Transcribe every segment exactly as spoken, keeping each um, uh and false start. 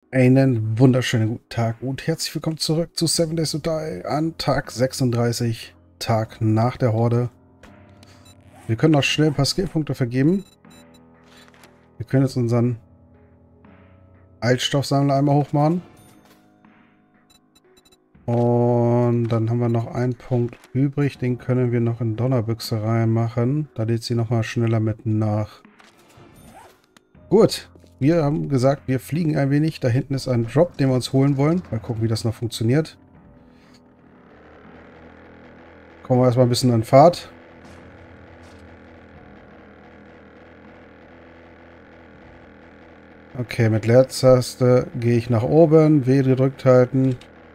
Einen wunderschönen guten Tag und herzlich willkommen zurück zu Seven Days to Die an Tag sechsunddreißig, Tag nach der Horde. Wir können noch schnell ein paar Skillpunkte vergeben. Wir können jetzt unseren Altstoffsammler einmal hochmachen. Und dann haben wir noch einen Punkt übrig, den können wir noch in Donnerbüchse reinmachen. Da lädt sie nochmal schneller mit nach. Gut, wir haben gesagt, wir fliegen ein wenig. Da hinten ist ein Drop, den wir uns holen wollen. Mal gucken, wie das noch funktioniert. Kommen wir erstmal ein bisschen an Fahrt. Okay, mit Leertaste gehe ich nach oben, W gedrückt halten.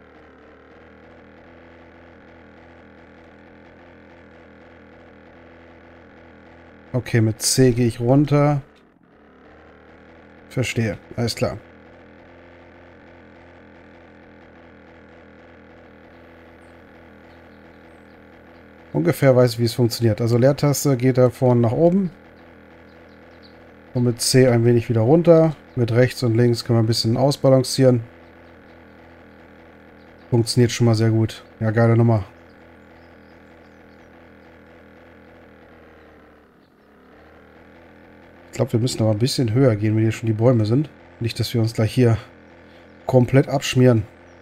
Okay, mit C gehe ich runter. Verstehe, alles klar. Ungefähr weiß ich, wie es funktioniert. Also Leertaste geht da vorne nach oben. Und mit C ein wenig wieder runter. Mit rechts und links können wir ein bisschen ausbalancieren. Funktioniert schon mal sehr gut. Ja, geile Nummer. Ich glaube, wir müssen aber ein bisschen höher gehen, wenn hier schon die Bäume sind. Nicht, dass wir uns gleich hier komplett abschmieren.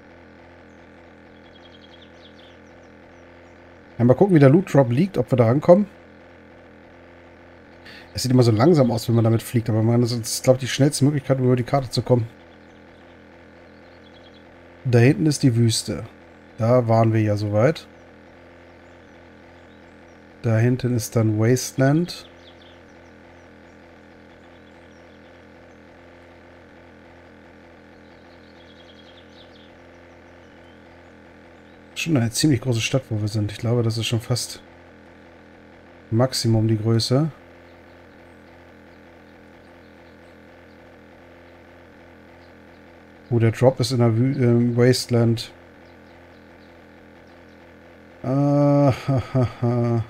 Ja, mal gucken, wie der Loot Drop liegt, ob wir da rankommen. Es sieht immer so langsam aus, wenn man damit fliegt, aber man, das ist, glaube ich, die schnellste Möglichkeit, um über die Karte zu kommen. Da hinten ist die Wüste. Da waren wir ja soweit. Da hinten ist dann Wasteland. Schon eine ziemlich große Stadt, wo wir sind. Ich glaube, das ist schon fast Maximum die Größe. Oh, der Drop ist in der Wü äh, Wasteland. Ah, ha, ha, ha.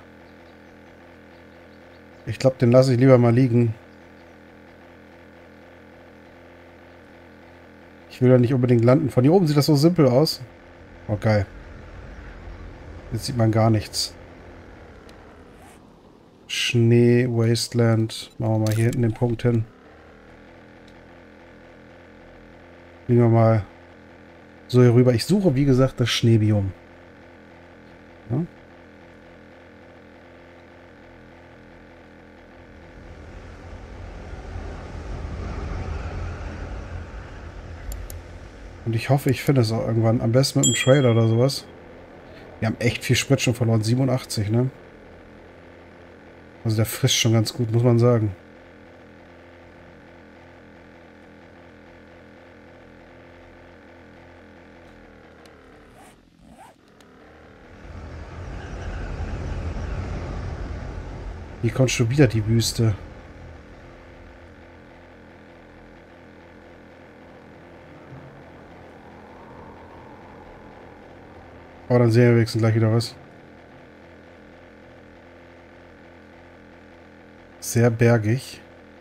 Ich glaube, den lasse ich lieber mal liegen. Ich will ja nicht unbedingt landen. Von hier oben sieht das so simpel aus. Oh, geil. Jetzt sieht man gar nichts. Schnee, Wasteland. Machen wir mal hier hinten den Punkt hin. Gehen wir mal so hier rüber. Ich suche, wie gesagt, das Schneebiom. Ja? Und ich hoffe, ich finde es auch irgendwann. Am besten mit einem Trailer oder sowas. Wir haben echt viel Sprit schon verloren. siebenundachtzig, ne? Also der frisst schon ganz gut, muss man sagen. Hier kommt schon wieder die Wüste. Aber dann sehen wir wenigstens gleich wieder was. Sehr bergig.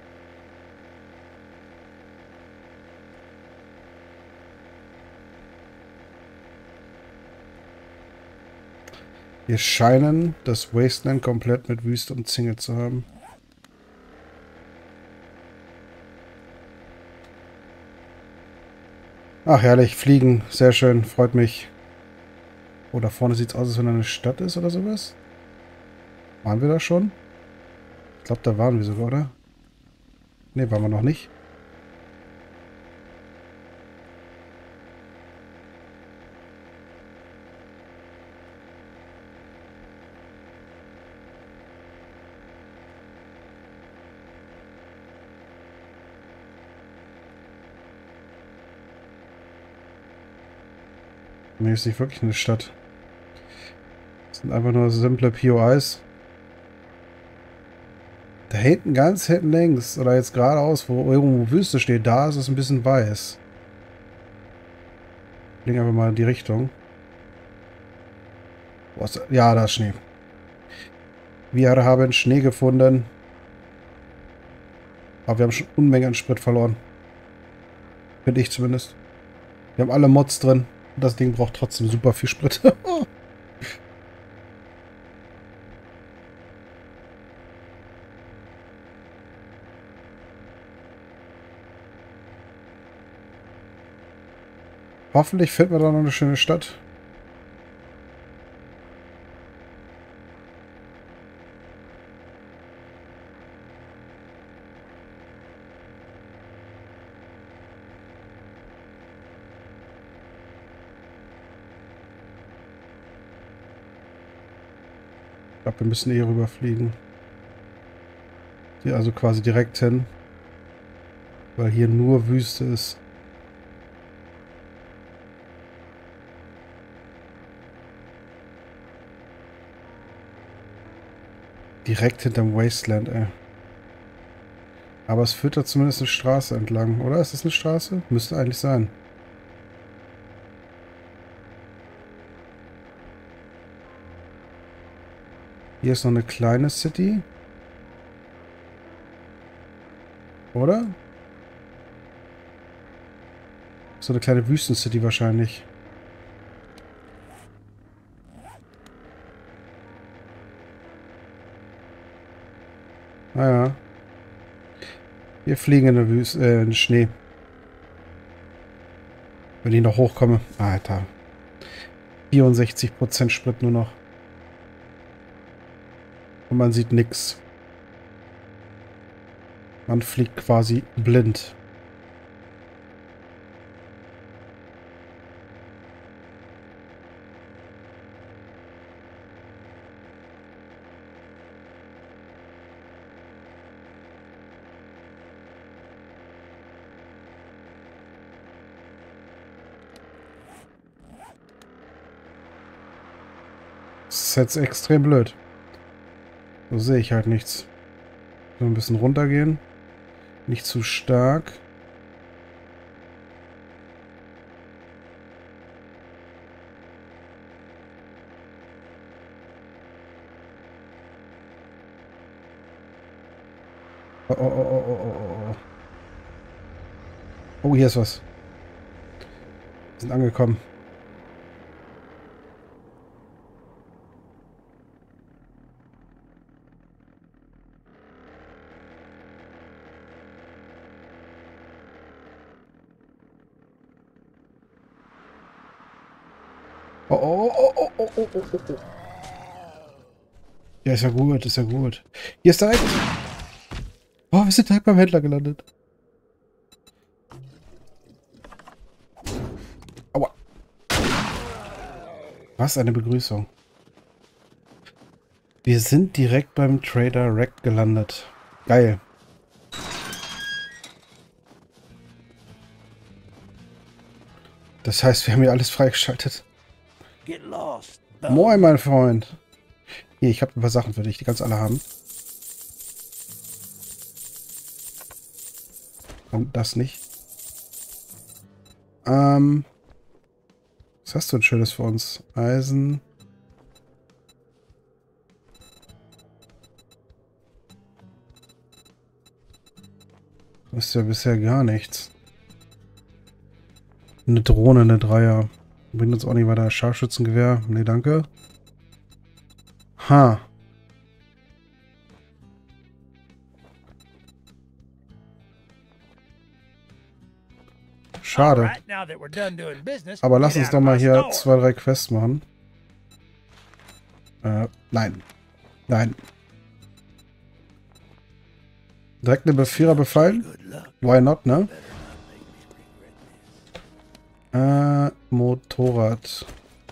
Wir scheinen das Wasteland komplett mit Wüste umzingelt zu haben. Ach, herrlich. Fliegen. Sehr schön. Freut mich. Oh, da vorne sieht es aus, als wenn da eine Stadt ist oder sowas. Waren wir da schon? Ich glaube, da waren wir sogar, oder? Ne, waren wir noch nicht. Ne, ist nicht wirklich eine Stadt. Das sind einfach nur simple P O Is. Da hinten, ganz hinten links, oder jetzt geradeaus, wo irgendwo Wüste steht, da ist es ein bisschen weiß. Legen einfach mal in die Richtung. Wo ist, ja, da ist Schnee. Wir haben Schnee gefunden. Aber wir haben schon Unmengen an Sprit verloren. Finde ich zumindest. Wir haben alle Mods drin. Das Ding braucht trotzdem super viel Sprit. Hoffentlich finden wir da noch eine schöne Stadt. Ich glaube, wir müssen eh rüberfliegen. Hier also quasi direkt hin. Weil hier nur Wüste ist. Direkt hinterm Wasteland, ey. Aber es führt da zumindest eine Straße entlang, oder? Ist das eine Straße? Müsste eigentlich sein. Hier ist noch eine kleine City. Oder? So eine kleine Wüstencity wahrscheinlich. Naja. Wir fliegen in der Wüste, äh, in den Schnee. Wenn ich noch hochkomme. Alter. vierundsechzig Prozent Sprit nur noch. Und man sieht nichts. Man fliegt quasi blind. Das ist jetzt extrem blöd. So sehe ich halt nichts. So ein bisschen runtergehen. Nicht zu stark. Oh, oh, oh, oh, oh, oh. Oh, hier ist was. Wir sind angekommen. Oh, oh, oh, oh, oh, oh, oh, oh. Ja, ist ja gut, ist ja gut. Hier ist direkt. Oh, wir sind direkt beim Händler gelandet. Aua. Was eine Begrüßung. Wir sind direkt beim Trader Rekt gelandet. Geil. Das heißt, wir haben hier alles freigeschaltet. Moin, mein Freund. Hier, ich habe ein paar Sachen für dich. Die kannst du alle haben. Und das nicht. Ähm. Was hast du denn Schönes für uns? Eisen. Das ist ja bisher gar nichts. Eine Drohne, eine Dreier. Bringt uns auch nicht weiter. Scharfschützengewehr. Nee, danke. Ha. Schade. Aber lass uns doch mal hier zwei, drei Quests machen. Äh, nein. Nein. Direkt eine Vierer befallen? Why not, ne? Äh, Motorrad.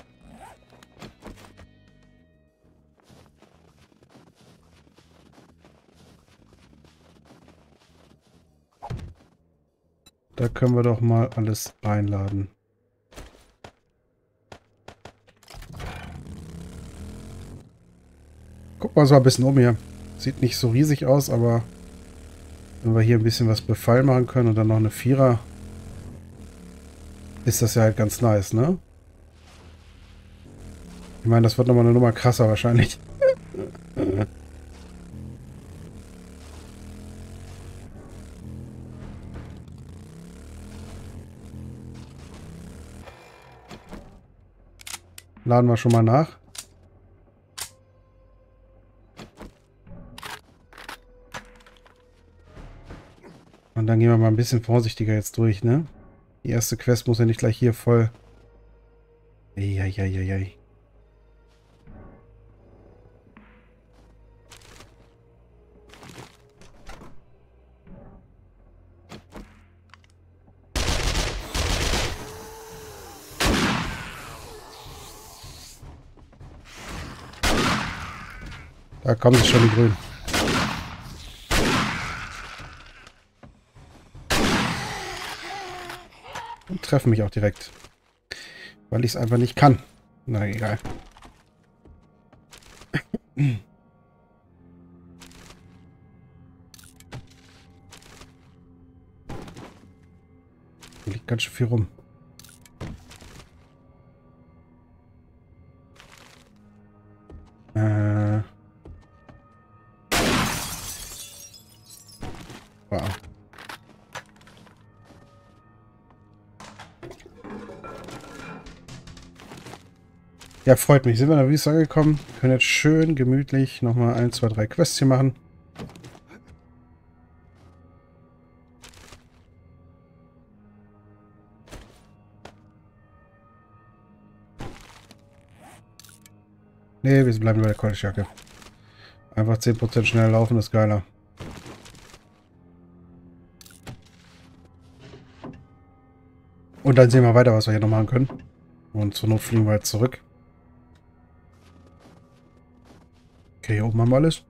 Da können wir doch mal alles einladen. Guck mal so ein bisschen um hier. Sieht nicht so riesig aus, aber wenn wir hier ein bisschen was Befall machen können und dann noch eine Vierer, ist das ja halt ganz nice, ne? Ich meine, das wird nochmal eine Nummer krasser wahrscheinlich. laden wir schon mal nach. Und dann gehen wir mal ein bisschen vorsichtiger jetzt durch, ne? Die erste Quest muss ja nicht gleich hier voll... Eieieiei. Da kommen sie schon, die Grünen. Und treffen mich auch direkt. Weil ich es einfach nicht kann. Na egal. Hier liegt ganz schön viel rum. Äh. Wow. Ja, freut mich. Sind wir in der Wüste angekommen. Können jetzt schön gemütlich nochmal ein, zwei, drei Quests hier machen. Nee, wir bleiben bei der College-Jacke. Einfach zehn Prozent schneller laufen ist geiler. Und dann sehen wir weiter, was wir hier noch machen können. Und zur Not fliegen wir jetzt zurück. Okay, hier oben haben wir alles.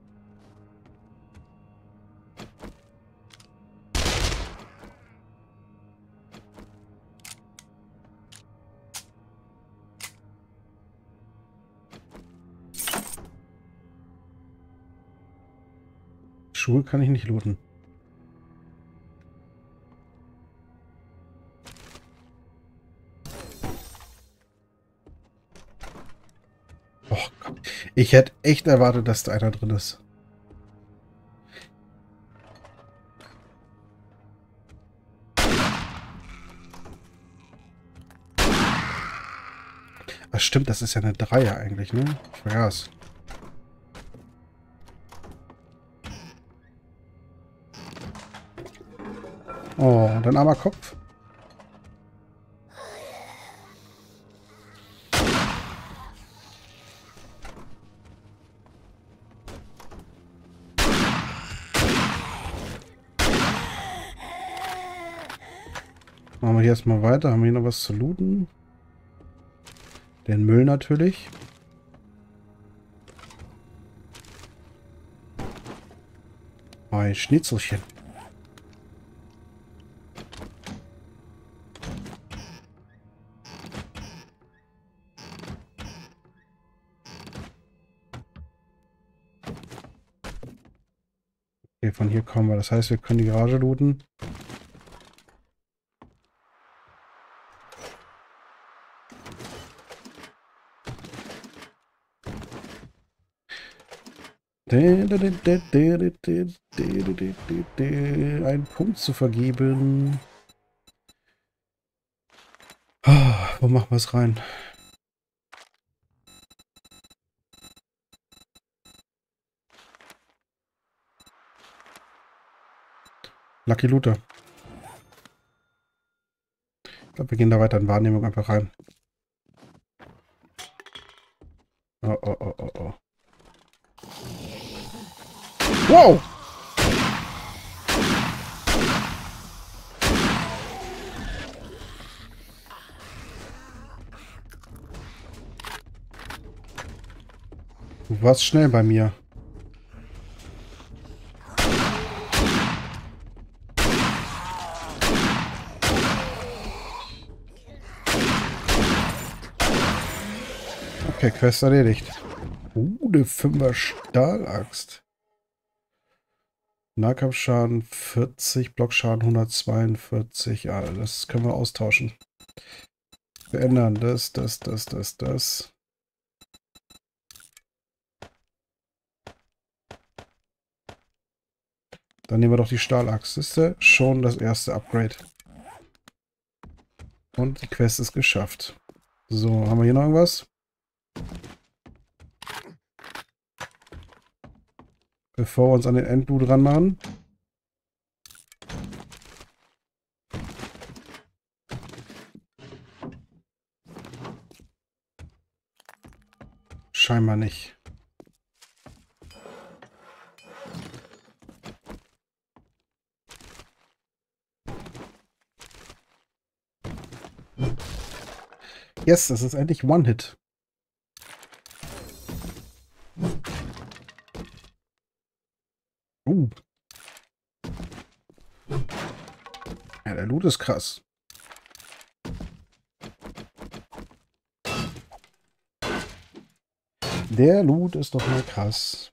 Schuhe kann ich nicht looten. Oh Gott. Ich hätte echt erwartet, dass da einer drin ist. Ach stimmt, das ist ja eine Dreier eigentlich, ne? Ich vergaß. Oh, dein armer Kopf. Machen wir hier erstmal weiter. Haben wir hier noch was zu looten? Den Müll natürlich. Oh, ein Schnitzelchen. Okay, von hier kommen wir. Das heißt, wir können die Garage looten. Einen Punkt zu vergeben. Oh, wo machen wir es rein? Lucky Looter. Ich glaube, wir gehen da weiter in Wahrnehmung einfach rein. Oh, oh, oh, oh, oh. Wow! Du warst schnell bei mir. Okay, Quest erledigt. Uh, eine Fünfer Stahlaxt. Nahkampfschaden vierzig, Blockschaden hundertzweiundvierzig. Ja, das können wir austauschen. Verändern. Das, das, das, das, das. Dann nehmen wir doch die Stahlaxt. Das ist ja schon das erste Upgrade. Und die Quest ist geschafft. So, haben wir hier noch irgendwas? Bevor wir uns an den Endloot ranmachen. Scheinbar nicht. Yes, das ist endlich One-Hit. Uh. Ja, der Loot ist krass. Der Loot ist doch mal krass.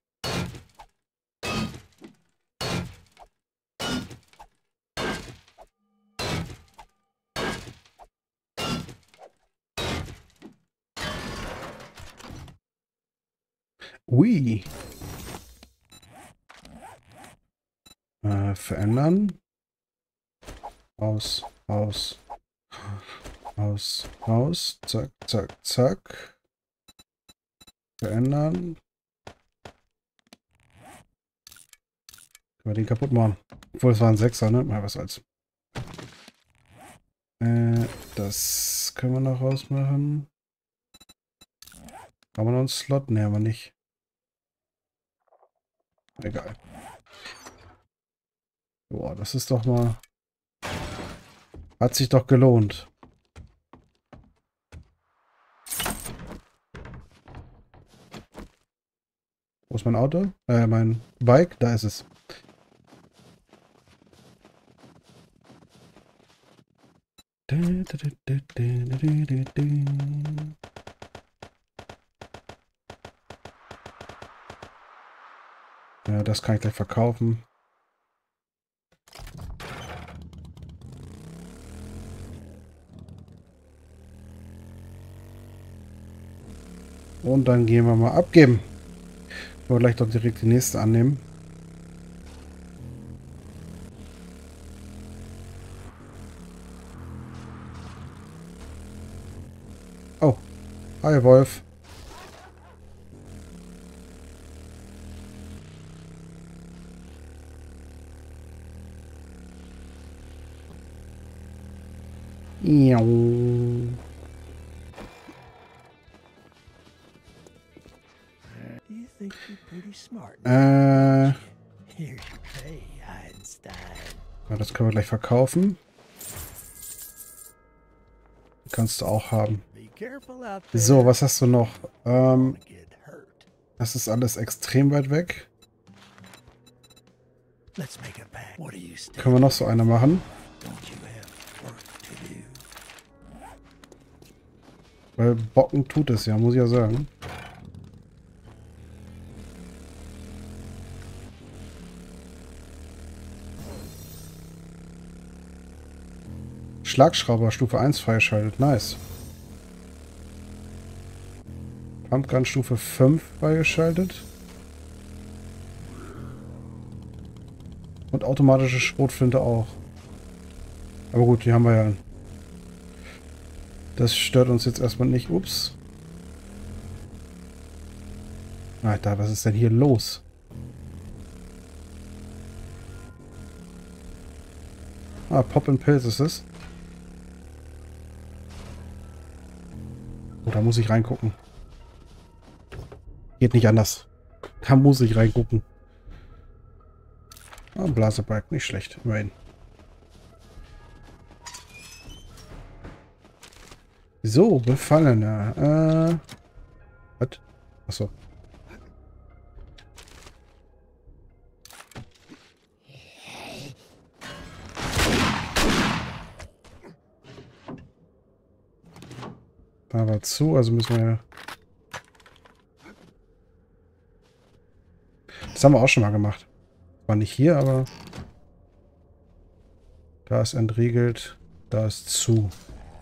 Ui. Äh, verändern. Aus, aus, aus, aus. Zack, zack, zack. Verändern. Können wir den kaputt machen. Obwohl, es war ein Sechser, ne? Mal was als. Äh, das können wir noch rausmachen. Haben wir noch einen Slot? Ne, haben wir nicht. Egal. Boah, das ist doch mal... Hat sich doch gelohnt. Wo ist mein Auto? Äh, mein Bike? Da ist es. Ja, das kann ich gleich verkaufen. Und dann gehen wir mal abgeben. Ich wollte gleich doch direkt die nächste annehmen. Oh. Hi, Wolf. Ja. Äh. Ja, das können wir gleich verkaufen. Kannst du auch haben. So, was hast du noch? Ähm, das ist alles extrem weit weg. Können wir noch so eine machen? Weil Bocken tut es ja, muss ich ja sagen. Schlagschrauber Stufe eins freigeschaltet. Nice. Pumpgun Stufe fünf freigeschaltet. Und automatische Schrotflinte auch. Aber gut, die haben wir ja. Das stört uns jetzt erstmal nicht. Ups. Alter, was ist denn hier los? Ah, Pop and Pills ist es. Oh, da muss ich reingucken. Geht nicht anders. Da muss ich reingucken. Ah, Blasebalg, nicht schlecht, immerhin. So, Befallener. Äh. Was? Achso. Da war zu, also müssen wir... Das haben wir auch schon mal gemacht. War nicht hier, aber... Da ist entriegelt, da ist zu.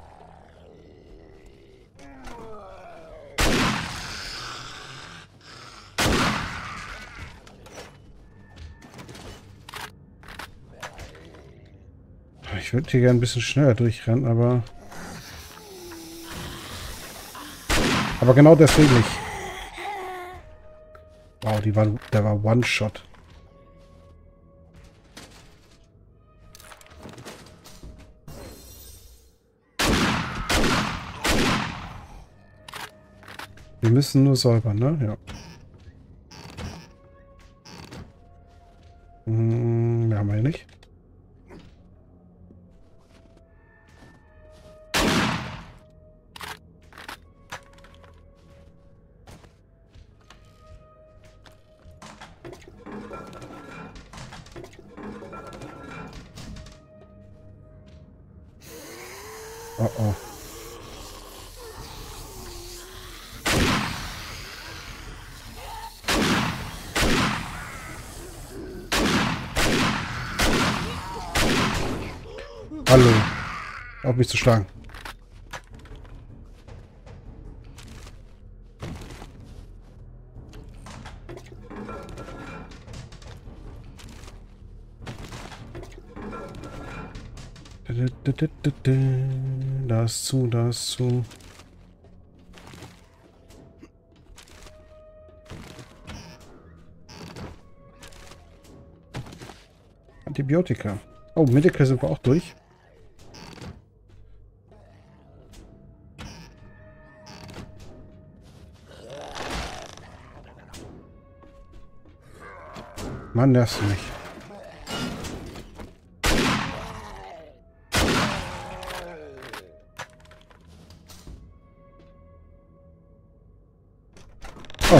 Ich würde hier gerne ein bisschen schneller durchrennen, aber... Aber genau deswegen nicht. Wow, die war, der war One-Shot. Wir müssen nur säubern, ne? Ja. Hm, mehr haben wir hier nicht. Oh oh. Hallo. Auf mich zu schlagen. Das zu, das zu. Antibiotika. Oh, Medical sind wir auch durch. Mann, nervst du mich. Oh.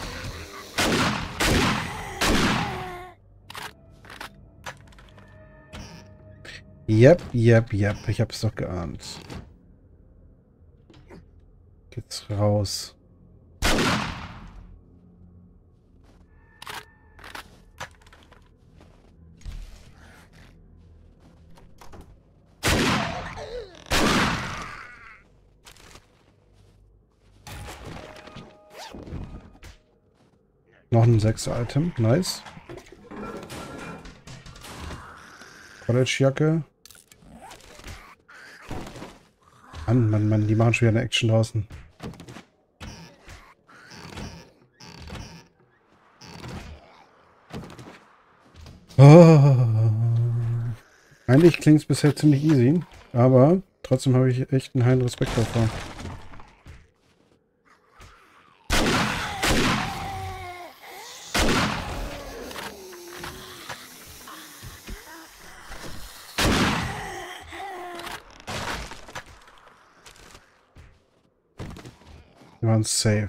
Yep, yep, yep. Ich hab's doch geahnt. Geht's raus. Noch ein sechser-Item. Nice. College-Jacke. Mann, Mann, Mann. Die machen schon wieder eine Action draußen. Oh. Eigentlich klingt es bisher ziemlich easy. Aber trotzdem habe ich echt einen heilen Respekt davor. Wir waren safe.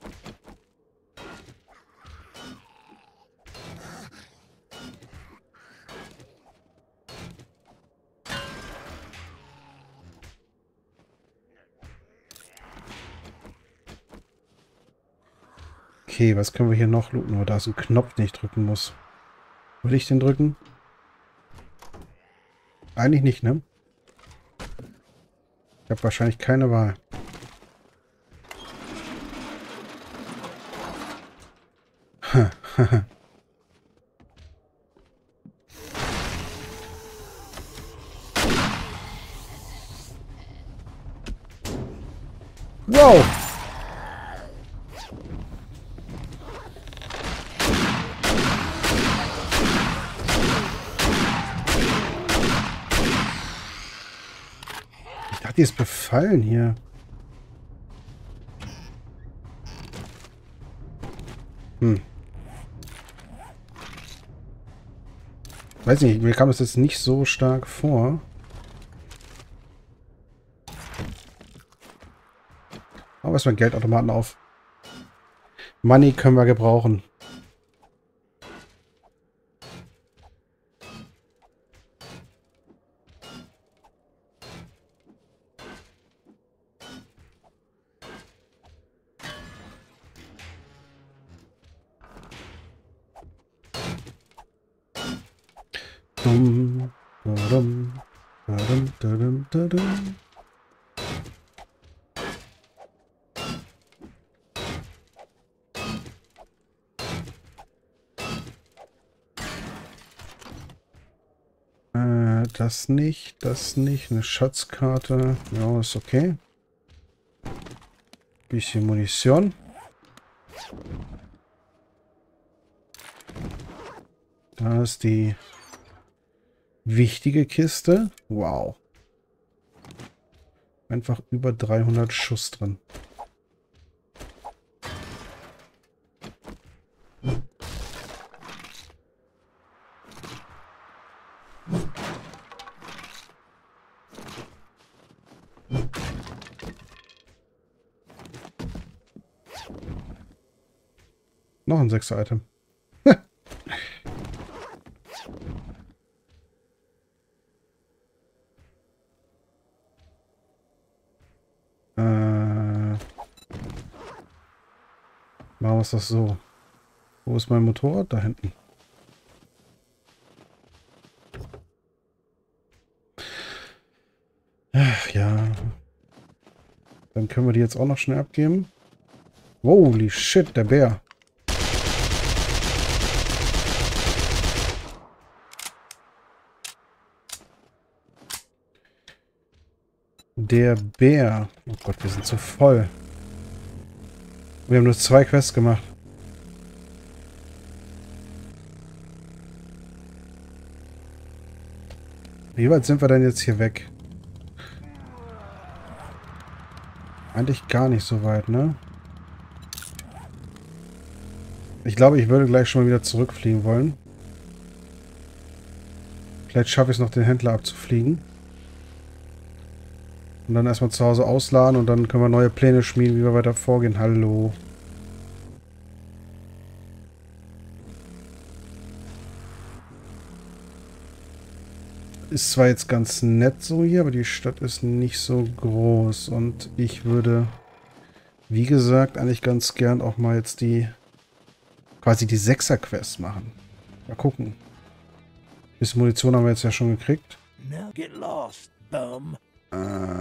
Okay, was können wir hier noch looten? Nur da ist ein Knopf, den ich drücken muss. Will ich den drücken? Eigentlich nicht, ne? Ich habe wahrscheinlich keine Wahl. Wow! Ich dachte, die ist befallen hier. Hm. Weiß nicht, mir kam es jetzt nicht so stark vor. Aber erstmal Geldautomaten auf. Money können wir gebrauchen. Dum, dum, dum, dum, dum, dum. Äh, das nicht, das nicht. Eine Schatzkarte. Ja, ist okay. Bisschen Munition. Da ist die wichtige Kiste. Wow. Einfach über dreihundert Schuss drin. Noch ein sechster Item. äh, machen wir es das so. Wo ist mein Motorrad? Da hinten. Ach ja. Dann können wir die jetzt auch noch schnell abgeben. Holy shit, der Bär. Der Bär. Oh Gott, wir sind zu voll. Wir haben nur zwei Quests gemacht. Wie weit sind wir denn jetzt hier weg? Eigentlich gar nicht so weit, ne? Ich glaube, ich würde gleich schon mal wieder zurückfliegen wollen. Vielleicht schaffe ich es noch, den Händler abzufliegen. Und dann erstmal zu Hause ausladen und dann können wir neue Pläne schmieden, wie wir weiter vorgehen. Hallo. Ist zwar jetzt ganz nett so hier, aber die Stadt ist nicht so groß. Und ich würde, wie gesagt, eigentlich ganz gern auch mal jetzt die, quasi die Sechser-Quest machen. Mal gucken. Ein bisschen Munition haben wir jetzt ja schon gekriegt. Now get lost, bum. Äh...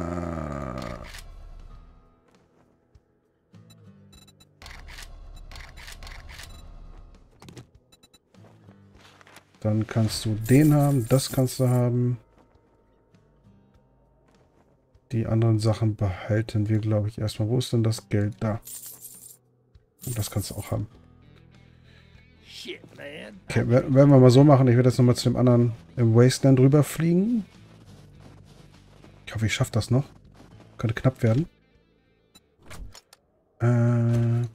Dann kannst du den haben, das kannst du haben. Die anderen Sachen behalten wir, glaube ich, erstmal. Wo ist denn das Geld? Da. Und das kannst du auch haben. Shit, man. Okay, werden wir mal so machen. Ich werde jetzt nochmal zu dem anderen im Wasteland rüberfliegen. Ich hoffe, ich schaffe das noch. Könnte knapp werden. Äh...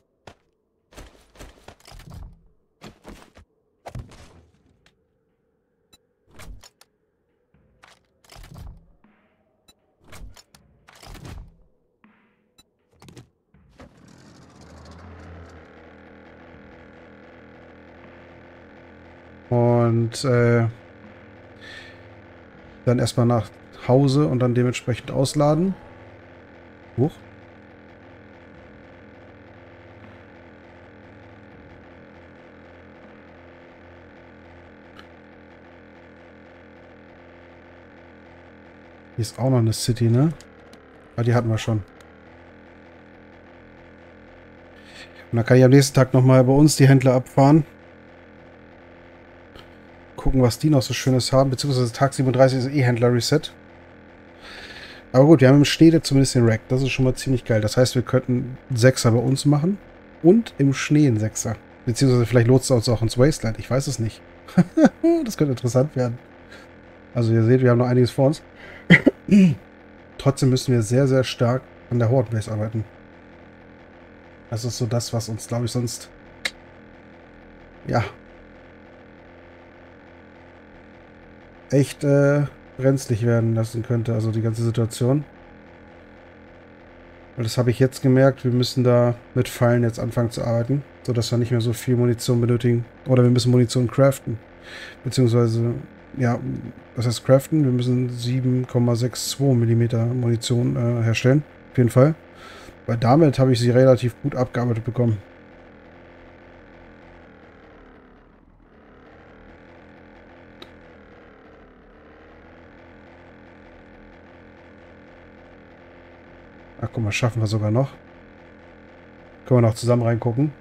Und äh, dann erstmal nach Hause und dann dementsprechend ausladen. Huch. Hier ist auch noch eine City, ne? Ah, die hatten wir schon. Und dann kann ich am nächsten Tag nochmal bei uns die Händler abfahren. Gucken, was die noch so Schönes haben. Beziehungsweise Tag siebenunddreißig ist eh Händler-Reset. Aber gut, wir haben im Schnee zumindest den Rack. Das ist schon mal ziemlich geil. Das heißt, wir könnten einen Sechser bei uns machen. Und im Schnee einen Sechser. Beziehungsweise vielleicht lotst er uns auch ins Wasteland. Ich weiß es nicht. Das könnte interessant werden. Also ihr seht, wir haben noch einiges vor uns. Trotzdem müssen wir sehr, sehr stark an der Horde Base arbeiten. Das ist so das, was uns, glaube ich, sonst... Ja... echt äh, brenzlig werden lassen könnte, also die ganze Situation. Weil das habe ich jetzt gemerkt, wir müssen da mit Pfeilen jetzt anfangen zu arbeiten, sodass wir nicht mehr so viel Munition benötigen. Oder wir müssen Munition craften. Beziehungsweise, ja, was heißt craften? Wir müssen sieben Komma zweiundsechzig Millimeter Munition äh, herstellen, auf jeden Fall. Weil damit habe ich sie relativ gut abgearbeitet bekommen. Ach, guck mal, schaffen wir sogar noch. Können wir noch zusammen reingucken.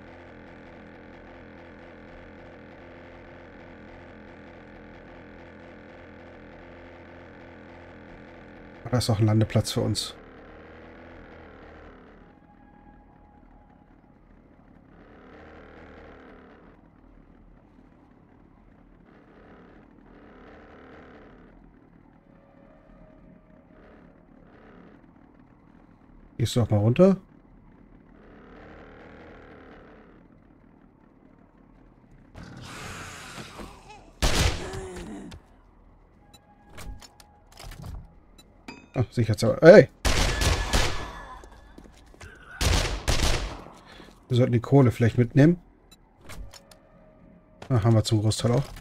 Da ist auch ein Landeplatz für uns. Gehst du auch mal runter? Ach, sicherheitshalber. Hey! Wir sollten die Kohle vielleicht mitnehmen. Ach, haben wir zum Großteil auch.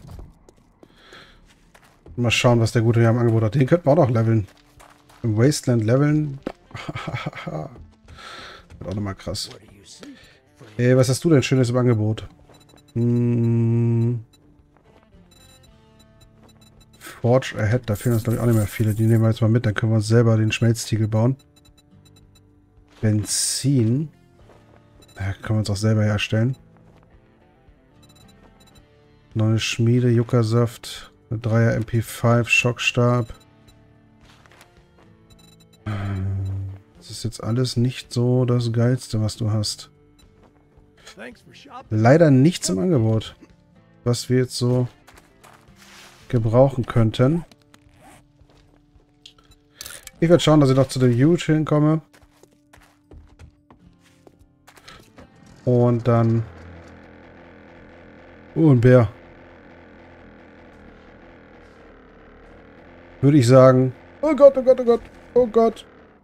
Mal schauen, was der Gute hier am Angebot hat. Den könnten wir auch noch leveln. Im Wasteland leveln. Wird auch nochmal krass. Ey, was hast du denn Schönes im Angebot? Hm. Forge Ahead, da fehlen uns glaube ich auch nicht mehr viele. Die nehmen wir jetzt mal mit, dann können wir uns selber den Schmelztiegel bauen. Benzin. Ja, können wir uns auch selber herstellen. Neue Schmiede, Juckersaft, eine Dreier M P fünf, Schockstab. Das ist jetzt alles nicht so das Geilste, was du hast. Leider nichts im Angebot, was wir jetzt so gebrauchen könnten. Ich werde schauen, dass ich noch zu dem Huge hinkomme. Und dann... Oh, ein Bär. Würde ich sagen... Oh Gott, oh Gott, oh Gott, oh Gott.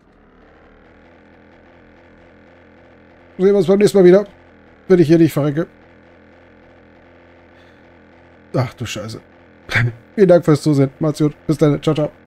Sehen wir uns beim nächsten Mal wieder. Wenn ich hier nicht verrecke. Ach du Scheiße. Vielen Dank fürs Zusehen. Macht's gut. Bis dann. Ciao, ciao.